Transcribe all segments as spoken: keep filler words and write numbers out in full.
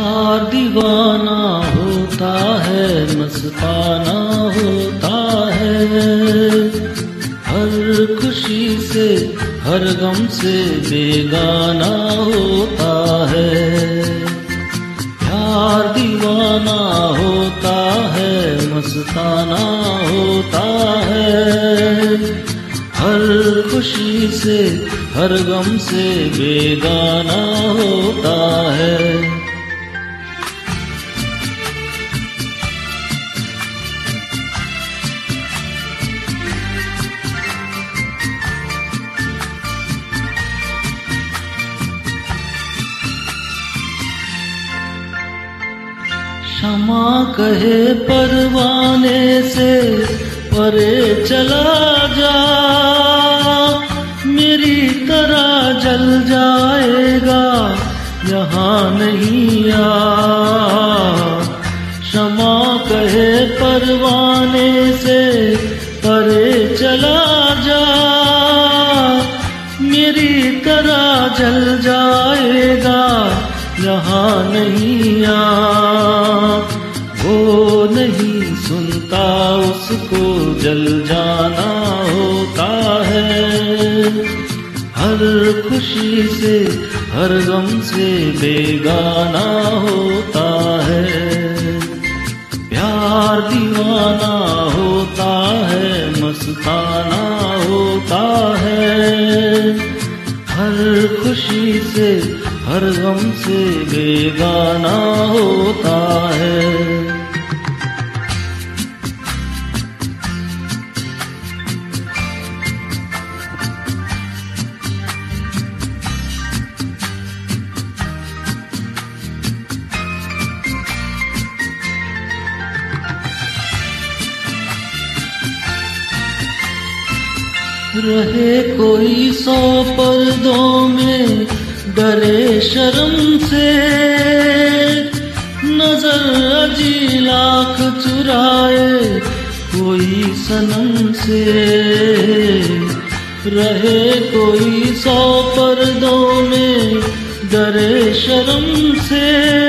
प्यार दीवाना होता है, मस्ताना होता है। हर खुशी से हर गम से बेगाना होता है। प्यार दीवाना होता है, मस्ताना होता है। हर खुशी से हर गम से बेगाना होता है। क्षमा कहे परवाने से परे चला जा, मेरी तरह जल जाएगा यहाँ नहीं आ। क्षमा कहे परवाने से परे चला जा, मेरी तरह जल जाएगा यहाँ नहीं आ। वो नहीं सुनता उसको जल जाना होता है। हर खुशी से हर गम से बेगाना होता है। प्यार दीवाना होता है, मस्ताना होता है। हर खुशी से हर गम से बेगाना होता है। रहे कोई सौ पर्दों में डरे शर्म से, नजर अजी लाख चुराए कोई सनम से। रहे कोई सौ पर्दों में डरे शर्म से,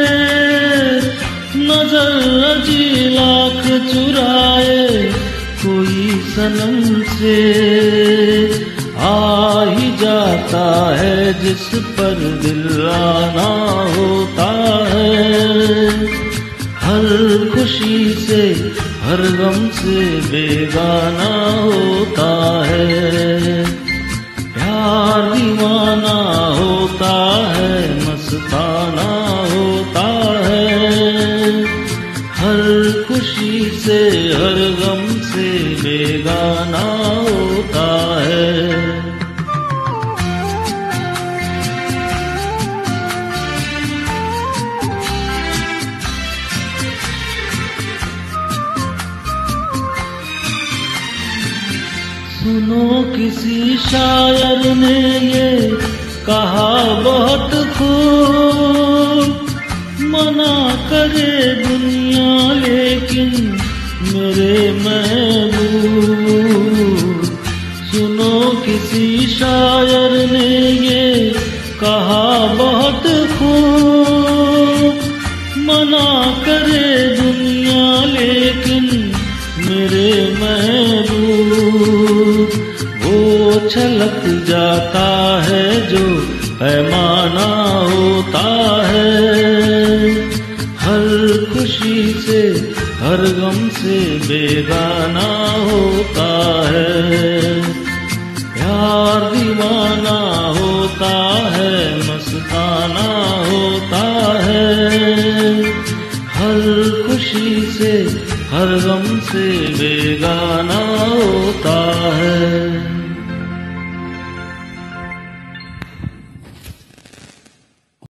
नजर अजी लाख चुराए कोई सनम से। आ ही जाता है जिस पर दिल आना होता है। हर खुशी से हर गम से बेगाना होता है। प्यार दीवाना होता है, मस्ताना होता है। हर खुशी से हर गम से बेगाना होता है। सुनो किसी शायर ने ये कहा बहुत खूब, मना करे दुनिया लेकिन मेरे महबूब। सुनो किसी शायर ने ये कहा बहुत खूब, मना करे दुनिया लेकिन मेरे महबूब। वो छलक जाता है जो पैमाना होता है। हर खुशी से हर गम से बेगाना होता है। प्यार दीवाना होता है, मस्ताना होता है। हर खुशी से हर गम से बेगाना होता है।